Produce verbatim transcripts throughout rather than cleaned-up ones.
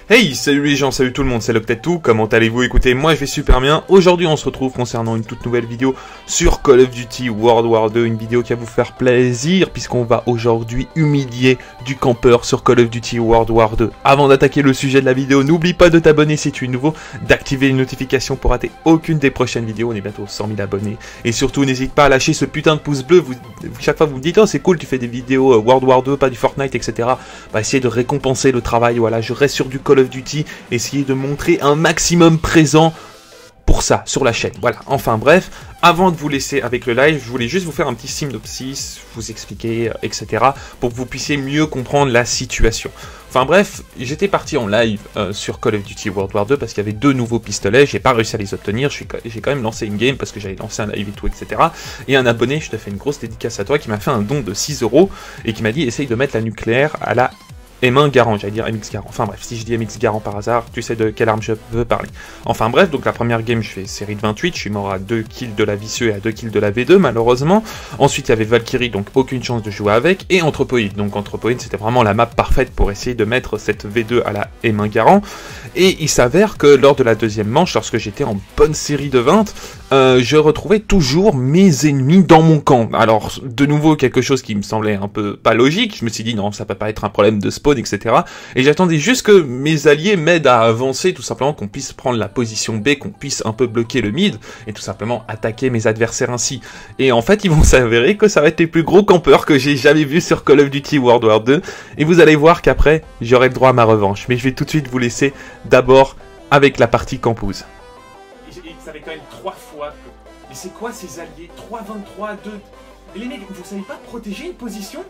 Hey, salut les gens, salut tout le monde, c'est Loctetou, comment allez-vous? Écoutez, moi je vais super bien. Aujourd'hui on se retrouve concernant une toute nouvelle vidéo sur Call of Duty World War deux, une vidéo qui va vous faire plaisir puisqu'on va aujourd'hui humilier du campeur sur Call of Duty World War deux. Avant d'attaquer le sujet de la vidéo, n'oublie pas de t'abonner si tu es nouveau, d'activer les notifications pour rater aucune des prochaines vidéos, on est bientôt cent mille abonnés. Et surtout n'hésite pas à lâcher ce putain de pouce bleu, vous, chaque fois vous me dites « Oh c'est cool, tu fais des vidéos World War deux, pas du Fortnite, et cetera » Bah essayez de récompenser le travail, voilà, je reste sur du Call of Duty, essayez de montrer un maximum présent pour ça, sur la chaîne. Voilà, enfin bref, avant de vous laisser avec le live, je voulais juste vous faire un petit synopsis, vous expliquer, et cetera, pour que vous puissiez mieux comprendre la situation. Enfin bref, j'étais parti en live euh, sur Call of Duty World War deux parce qu'il y avait deux nouveaux pistolets, j'ai pas réussi à les obtenir, j'ai quand même lancé une game parce que j'avais lancé un live et tout, et cetera. Et un abonné, je te fais une grosse dédicace à toi, qui m'a fait un don de six euros et qui m'a dit essaye de mettre la nucléaire à la M un Garand, j'allais dire M X Garand. Enfin bref, si je dis M X Garand par hasard, tu sais de quelle arme je veux parler. Enfin bref, donc la première game, je fais série de vingt-huit, je suis mort à deux kills de la Vicieux et à deux kills de la V deux, malheureusement. Ensuite, il y avait Valkyrie, donc aucune chance de jouer avec, et Anthropoid. Donc Anthropoid, c'était vraiment la map parfaite pour essayer de mettre cette V deux à la M un Garand. Et il s'avère que lors de la deuxième manche, lorsque j'étais en bonne série de vingt, euh, je retrouvais toujours mes ennemis dans mon camp. Alors, de nouveau, quelque chose qui me semblait un peu pas logique. Je me suis dit, non, ça peut pas être un problème de spawn, et cetera. Et j'attendais juste que mes alliés m'aident à avancer, tout simplement qu'on puisse prendre la position B, qu'on puisse un peu bloquer le mid, et tout simplement attaquer mes adversaires ainsi. Et en fait, ils vont s'avérer que ça va être les plus gros campeurs que j'ai jamais vus sur Call of Duty World War deux. Et vous allez voir qu'après, j'aurai le droit à ma revanche. Mais je vais tout de suite vous laisser d'abord avec la partie campouse. Ça fait quand même trois fois que... Mais c'est quoi ces alliés? Trois vingt-trois, deux... Mais les mecs, vous savez pas protéger une position?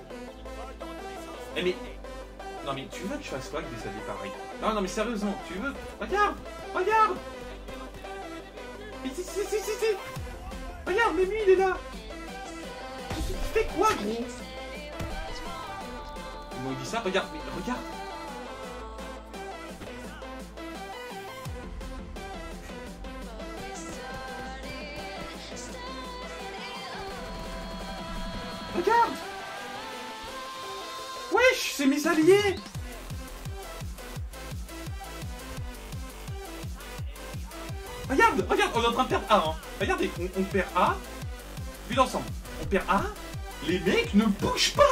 Eh mais... Non mais tu veux que je fasse quoi avec des alliés pareils? Non non mais sérieusement, tu veux? Regarde! Regarde! Mais si si si si si! Regarde, mais lui il est là! Tu fais quoi gros? Ils m'ont dit ça, regarde, mais regarde! Regarde! Wesh, c'est mes alliés! Regarde, regarde, on est en train de perdre A, hein. Regardez, on, on perd A. Vu l'ensemble, on perd A. Les mecs ne bougent pas!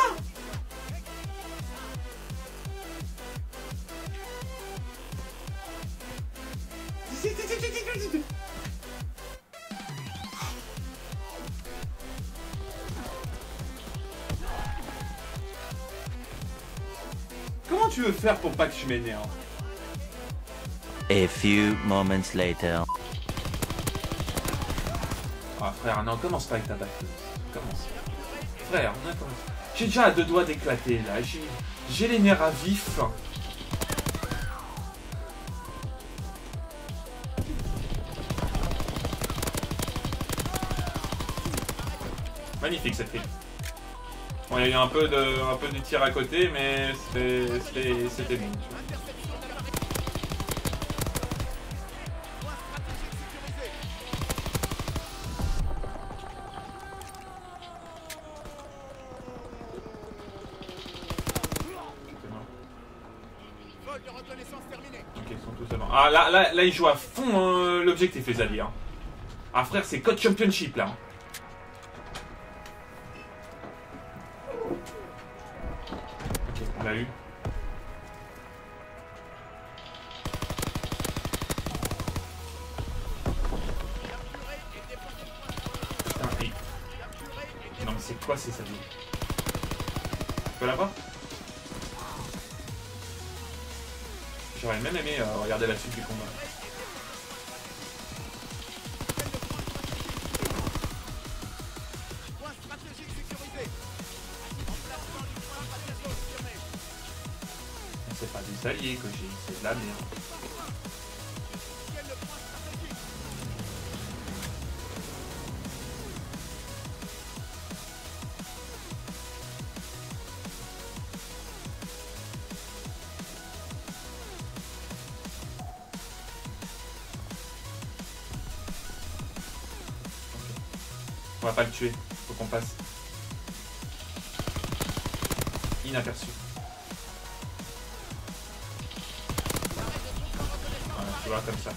Comment tu veux faire pour pas que je m'énerve? A few moments later. Ah frère, non, commence pas avec ta batteuse. Commence. Frère, non, commence. J'ai déjà à deux doigts d'éclater là. J'ai les nerfs à vif. Magnifique cette fille. Bon, il y a eu un peu de, un peu de tir à côté, mais c'était bon. Ok, ils sont tous devant. Ah là, là, là, ils jouent à fond euh, l'objectif, les alliés. Hein. Ah frère, c'est Code Championship là. Hein. Ok, on l'a eu. Putain, hey. Non mais c'est quoi ces alliés? Tu peux l'avoir? J'aurais même aimé euh, regarder la suite du combat. C'est pas des alliés que j'ai, c'est de la merde. On va pas le tuer, faut qu'on passe. inaperçu. Tu vois, comme ça.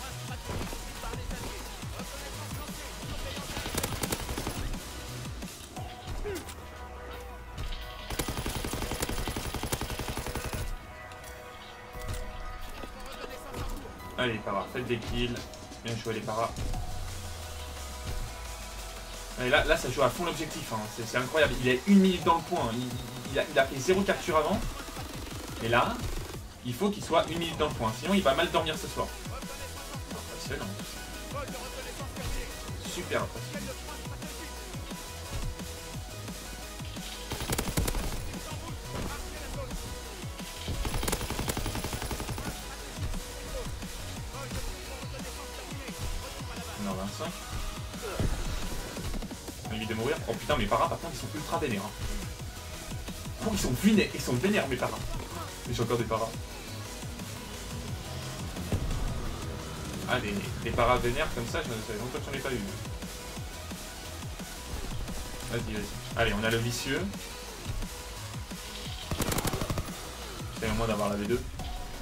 Allez, para, faites des kills. Bien joué les paras. Et là, là, ça joue à fond l'objectif, hein. C'est incroyable. Il est une minute dans le point. Il, il, a, il a fait zéro capture avant. Et là, il faut qu'il soit une minute dans le point. Sinon, il va mal dormir ce soir. Impressionnant. Super impressionnant. On en a vingt-cinq. Limite de mourir. Oh putain, mes paras, par contre, ils sont ultra vénères. Hein. Oh, ils sont vénères, ils sont vénères, mes paras. Mais j'ai encore des paras. Ah, des, des paras vénères comme ça, ça fait longtemps que j'en ai pas eu. Vas-y, vas-y. Allez, on a le vicieux. C'est au moins d'avoir la V deux.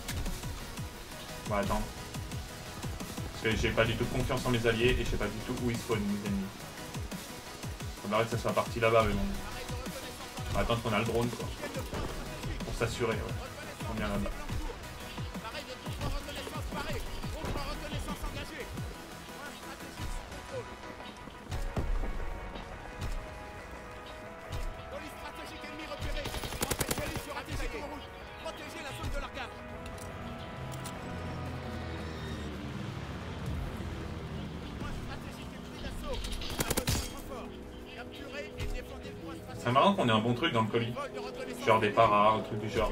On va attendre. Parce que j'ai pas du tout confiance en mes alliés et je sais pas du tout où ils spawnent, mes ennemis. On arrête que ça soit parti là-bas, mais bon. On va attendre qu'on a le drone, quoi. Pour s'assurer, ouais. On vient là-bas. C'est marrant qu'on ait un bon truc dans le colis. Genre des paras, un truc du genre.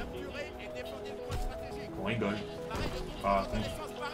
On rigole. Par contre.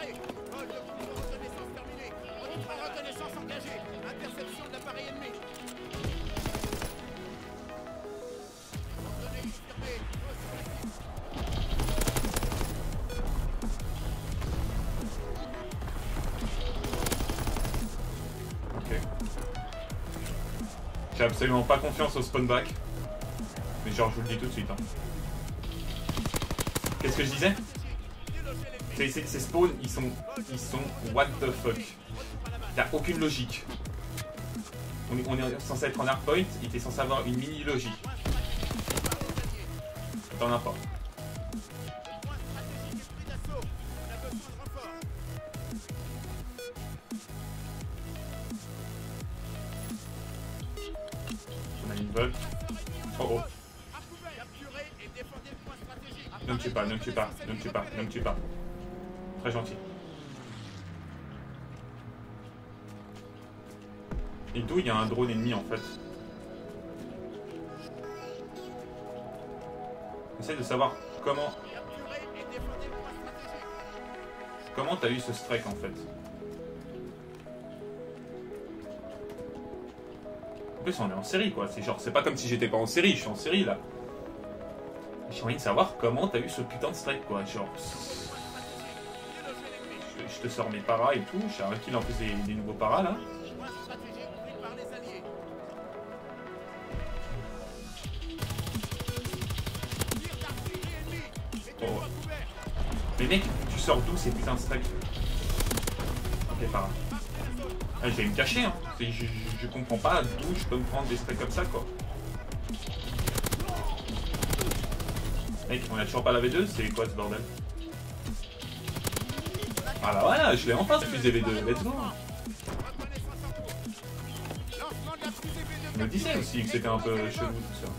J'ai absolument pas confiance au spawn back. Mais genre je vous le dis tout de suite. Hein. Qu'est-ce que je disais? Ces, ces, ces spawns, ils sont, ils sont what the fuck. Il n'y a aucune logique. On est, on est censé être en hardpoint, il était censé avoir une mini logique. T'en as pas. On a une bug. Oh oh. Ne me tue pas, ne me tue pas, ne me tue pas, ne me tue pas. Très gentil. Et d'où il y a un drone ennemi en fait. J'essaie de savoir comment... Comment t'as eu ce strike en fait. En plus on est en série quoi, c'est genre, c'est pas comme si j'étais pas en série, je suis en série là. J'ai envie de savoir comment t'as eu ce putain de strike quoi, genre... Je, je te sors mes paras et tout, je sais qu'il en faisait des nouveaux paras là. Oh. Mais mec, tu sors d'où ces putains de strikes? Ok, paras. Ah, je vais me cacher hein, je, je, je comprends pas d'où je peux me prendre des strikes comme ça quoi. Mec, on a toujours pas la V deux, c'est quoi ce bordel? Ah bah voilà, je l'ai enfin cette fusée V deux, let's go. Je me disais aussi que c'était un peu chelou tout ça.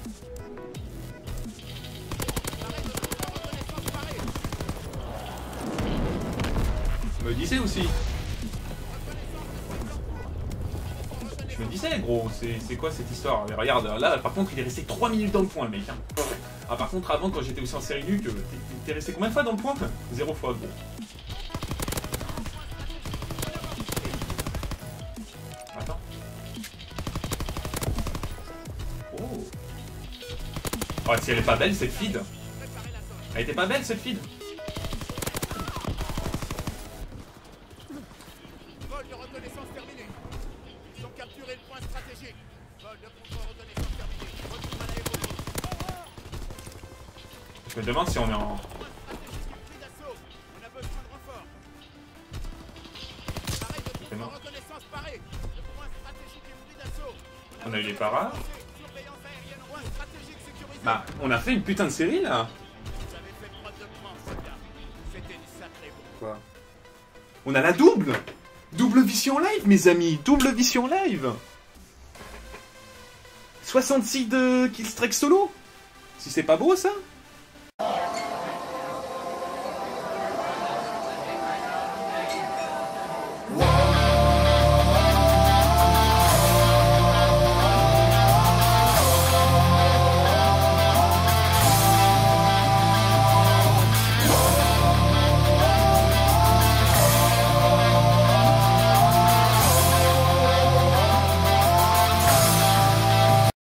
Je me disais aussi. Je me disais gros, c'est quoi cette histoire? Mais regarde, là par contre il est resté trois minutes dans le point le mec. Hein. Ah par contre avant quand j'étais aussi en série nuque, t'es resté combien de fois dans le point? Zéro fois gros. Attends. Oh. Oh si elle est pas belle cette feed. Elle était pas belle cette feed. Vol de reconnaissance terminé. Ils ont capturé le point stratégique. Vol de contre-reconnaissance terminé. Retour à l'aéroport. Je me demande si on est en... On a besoin de renfort. On a eu les paras. Surveillance aérienne, point stratégique sécurisé. Bah, on a fait une putain de série là. Vous avez fait preuve de cran, soldat. C'était une sacrée bombe. Quoi? On a la double. Double vision live, mes amis. Double vision live. soixante-six de Killstrike solo. Si c'est pas beau ça?